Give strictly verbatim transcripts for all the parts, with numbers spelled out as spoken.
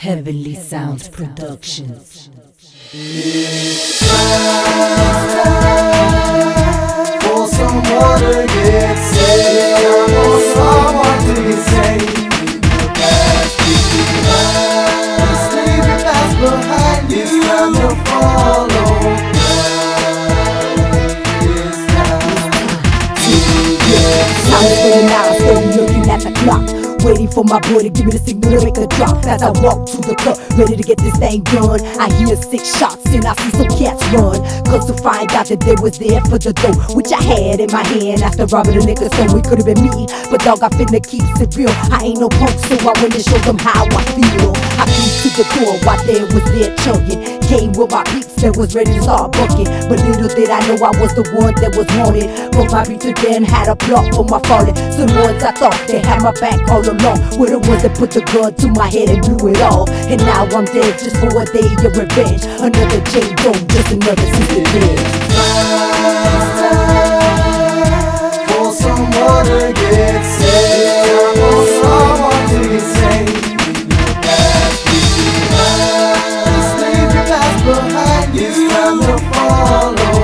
Heavenly Sounds Productions. It's time for someone to get saved, for someone to get saved. The past is behind, the sleeping past behind. It's time to follow Christ. It's time to get saved. Now I'm steady looking at the clock, waiting for my boy to give me the signal to make a drop. As I walk to the club, ready to get this thing done, I hear six shots and I see some cats run. Cause to find out that they was there for the dough, which I had in my hand after robbing the liquor store. It could've been me, but dog, I finna keep it real. I ain't no punk, so I went and showed them how I feel. I peeped to the door while they was there chugging. Came with my peeps that was ready to start bucking, but little did I know I was the one that was wanted. Both my beats then had a plot for my falling. So the ones I thought they had my back all along were the ones that put the gun to my head and blew it all. And now I'm dead just for a day of revenge. Another J. Doe, just another sister dead. Time for someone to get saved, for someone to get saved. The past is behind, the sleeping past behind. It's time to follow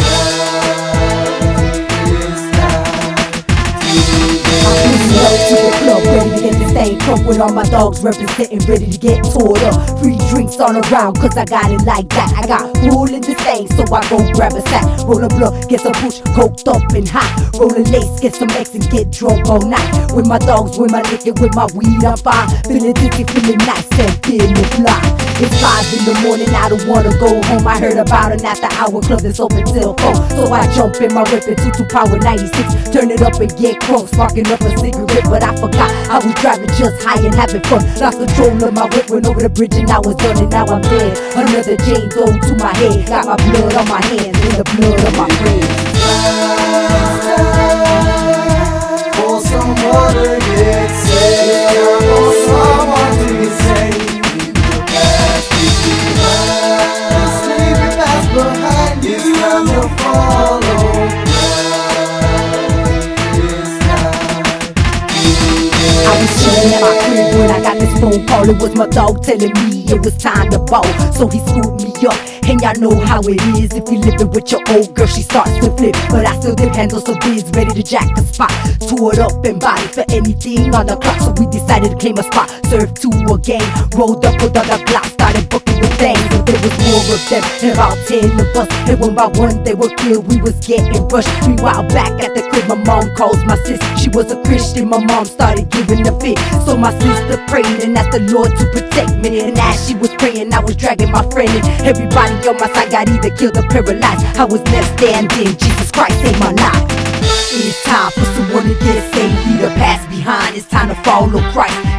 to the club, ready to get this thing crunk with all my dogs representing, ready to get tore up. Free drinks all around, cause I got it like that. I got pool in this thing, so I go grab a sack. Roll a blunt, get some push, coked up and hot. Roll a lace, get some X and get drunk all night. With my dogs, with my liquor, with my weed, I'm fine. Feeling dizzy, feeling nice and feeling fly. It's five in the morning, I don't wanna go home. I heard about an after hour club that's open till four. So I jump in my whip into two power ninety-six. Turn it up and get crunk, sparking up a cigarette. But I forgot I was driving just high and having fun. Lost control of my whip, went over the bridge and I was done. And now I'm dead. Another Jane Doe to my head. Got my blood on my hands and the blood of my friends. Time for someone to get saved, for someone to get saved. The past is behind, the sleeping past behind. It's time to follow I was chillin' at my crib when I got this phone call. It was my dog telling me it was time to ball. So he scooped me up, and y'all know how it is. If you living with your old girl, she starts to flip. But I still dip handle some bids, ready to jack the spot. Toured up and body for anything on the clock. So we decided to claim a spot, serve two again. Rolled up with other blocks, started booking the things. But there was more of them, and about ten of us. And one by one they were killed, we was getting rushed. Meanwhile back at the crib, my mom calls my sis. She was a Christian, my mom started giving a fit. So my sister prayed and asked the Lord to protect me. And as she was praying, I was dragging my friend. And everybody on my side got either killed or paralyzed. I was left standing, Jesus Christ saved my life. It's time for someone to get saved, leave the past behind. It's time to follow Christ.